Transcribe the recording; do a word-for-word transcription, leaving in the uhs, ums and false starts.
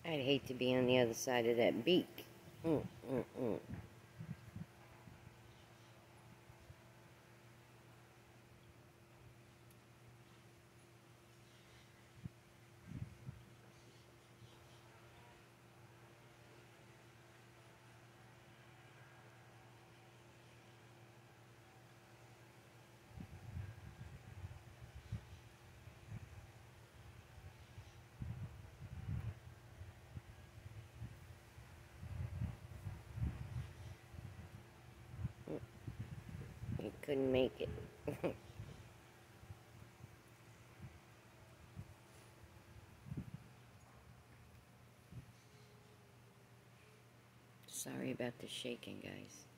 I'd hate to be on the other side of that beak. Mm, mm, mm. You couldn't make it. Sorry about the shaking, guys.